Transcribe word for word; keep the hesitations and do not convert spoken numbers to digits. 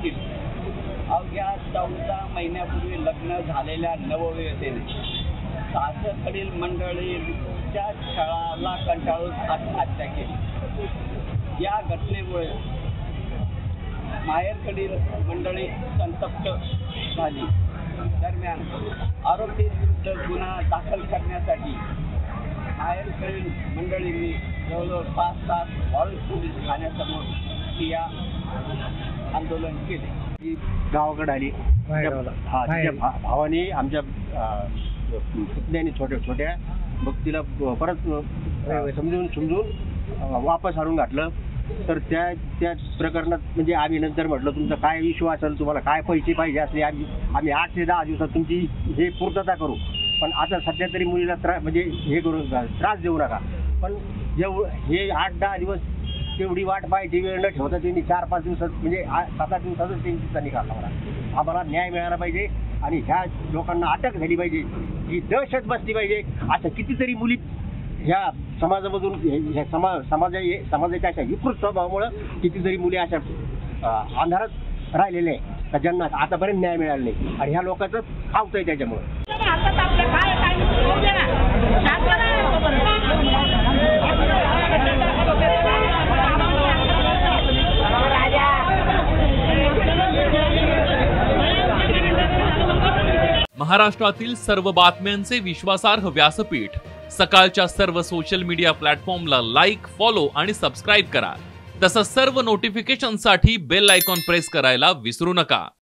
येथील अवघ्या चौदा महिन्यापूर्वी लग्न झालेल्या नवविवाहितेने सासरकडील मंडळीच्या छळाला कंटाळून आत्महत्या केली। या घटनेमुळे माहेरकडील मंडळी संतप्त झाली। दरम्यान आरोपीविरुद्ध गुन्हा दाखल करण्यासाठी माहेरकडील मंडळींनी जवळजवळ पाच तास वाळूज पोलीस ठाण्यासमोर ठिय्या आंदोलन केले। गावाकडे आली हा तिच्या भावाने आमच्या पुतण्याने छोट्या छोट्या मग तिला परत समजून समजून वापस आणून घातलं। तर त्या त्या प्रकरणात म्हणजे आम्ही नंतर म्हटलं तुमचा काय इश्यू असेल, तुम्हाला काय पैसे पाहिजे असले आम्ही आम्ही आठ ते दहा दिवसात तुमची हे पूर्तता करू, पण आता सध्या तरी मुलीला त्रास म्हणजे हे करू त्रास देऊ नका। पण जेव हे आठ दहा दिवस तेवढी वाट पाहायची वेळ न ठेवता त्यांनी चार पाच दिवसात म्हणजे सात आठ दिवसातच त्यांची निकाल लावला। आम्हाला न्याय मिळाला पाहिजे आणि ह्या लोकांना अटक झाली पाहिजे, ही दहशत बसली पाहिजे। अशा कितीतरी मुली ह्या समाजामधून ह्या समाज समाजा समाजाच्या अशा विकृत स्वभावामुळं कितीतरी मुली अशा अंधारात राहिलेल्या आहे ज्यांना आतापर्यंत न्याय मिळाला नाही आणि ह्या लोकांचं फावत आहे त्याच्यामुळं। महाराष्ट्रातील सर्व बातम्यांचे विश्वासार्ह व्यासपीठ सकाळच्या सर्व सोशल मीडिया प्लॅटफॉर्मला लाईक, फॉलो आणि सबस्क्राईब करा। तसंच सर्व नोटिफिकेशनसाठी बेल आयकॉन प्रेस करायला विसरू नका।